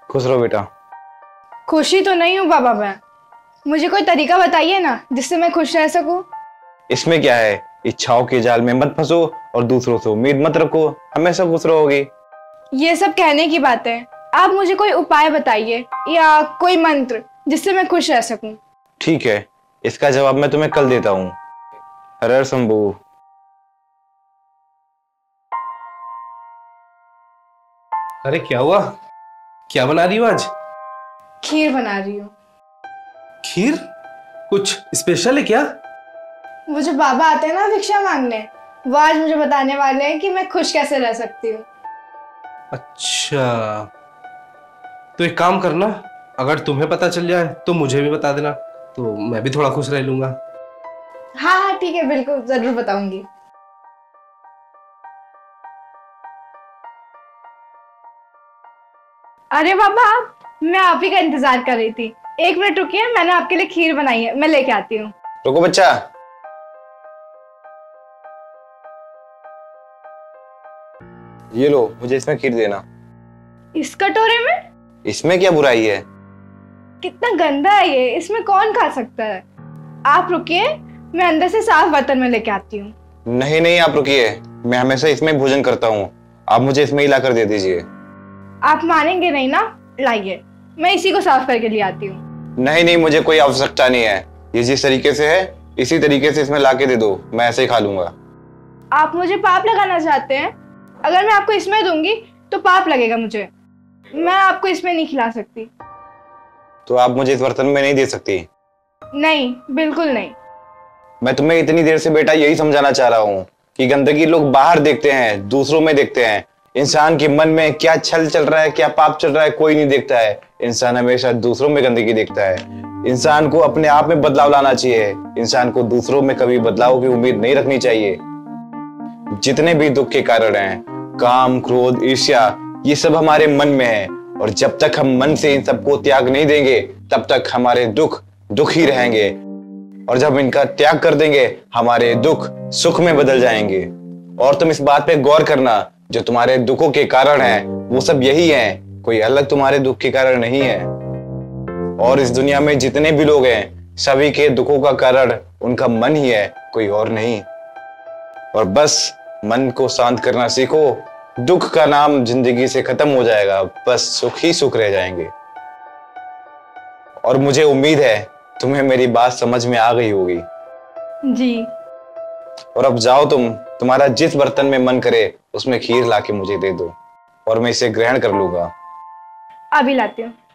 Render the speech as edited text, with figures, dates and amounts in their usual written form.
खुश रहो बेटा। खुशी तो नहीं हूँ बाबा मैं। मुझे कोई तरीका बताइए ना जिससे मैं खुश रह सकूं। इसमें क्या है, इच्छाओं के जाल में मत फंसो और दूसरों से उम्मीद मत रखो, हमेशा खुश रहोगी। ये सब कहने की बात है, आप मुझे कोई उपाय बताइए या कोई मंत्र जिससे मैं खुश रह सकूं। ठीक है, इसका जवाब मैं तुम्हें कल देता हूँ। हर हर शंभू। अरे क्या हुआ? क्या बना रही हो आज? खीर बना रही हूँ। खीर? कुछ स्पेशल है क्या? वो जो बाबा आते हैं ना भिक्षा मांगने, वो आज मुझे बताने वाले हैं कि मैं खुश कैसे रह सकती हूँ। अच्छा, तो एक काम करना, अगर तुम्हें पता चल जाए तो मुझे भी बता देना, तो मैं भी थोड़ा खुश रह लूंगा। हाँ हाँ ठीक है, बिल्कुल जरूर बताऊंगी। अरे बाबा, मैं आप ही का इंतजार कर रही थी। 1 मिनट रुकिए, मैंने आपके लिए खीर बनाई है, मैं लेके आती हूँ। रुको बच्चा। ये लो, मुझे इसमें खीर देना। इस कटोरे में? इसमें क्या बुराई है? कितना गंदा है ये, इसमें कौन खा सकता है। आप रुकिए, मैं अंदर से साफ बर्तन में लेके आती हूँ। नहीं नहीं, आप रुकिए, मैं हमेशा इसमें भोजन करता हूँ, आप मुझे इसमें ही लाकर दे दीजिए। आप मानेंगे नहीं ना, लाइए, मैं इसी को साफ करके ले आती हूँ। नहीं नहीं, मुझे कोई आवश्यकता नहीं है, ये जिस तरीके से है इसी तरीके से इसमें लाके दे दो, मैं ऐसे ही खा लूंगा। आप मुझे पाप लगाना चाहते हैं? अगर मैं आपको इसमें दूंगी तो पाप लगेगा मुझे, मैं आपको इसमें नहीं खिला सकती। तो आप मुझे इस बर्तन में नहीं दे सकती? नहीं, बिल्कुल नहीं। मैं तुम्हें इतनी देर से बेटा यही समझाना चाह रहा हूँ कि गंदगी लोग बाहर देखते हैं, दूसरों में देखते हैं। इंसान के मन में क्या छल चल रहा है, क्या पाप चल रहा है, कोई नहीं देखता है। इंसान हमेशा दूसरों में गंदगी देखता है। इंसान को अपने आप में बदलाव लाना चाहिए, इंसान को दूसरों में कभी बदलाव की उम्मीद नहीं रखनी चाहिए। जितने भी दुख के कारण हैं, काम, क्रोध, ईर्ष्या, ये सब हमारे मन में है, और जब तक हम मन से इन सबको त्याग नहीं देंगे तब तक हमारे दुख दुख ही रहेंगे, और जब इनका त्याग कर देंगे हमारे दुख सुख में बदल जाएंगे। और तुम इस बात पे गौर करना, जो तुम्हारे दुखों के कारण है वो सब यही हैं, कोई अलग तुम्हारे दुख के कारण नहीं है। और इस दुनिया में जितने भी लोग हैं, सभी के दुखों का कारण उनका मन ही है, कोई और नहीं। और बस मन को शांत करना सीखो, दुख का नाम जिंदगी से खत्म हो जाएगा, बस सुख ही सुख रह जाएंगे। और मुझे उम्मीद है तुम्हें मेरी बात समझ में आ गई होगी। जी। और अब जाओ, तुम्हारा जिस बर्तन में मन करे उसमें खीर लाके मुझे दे दो, और मैं इसे ग्रहण कर लूंगा। अभी लाती हूँ।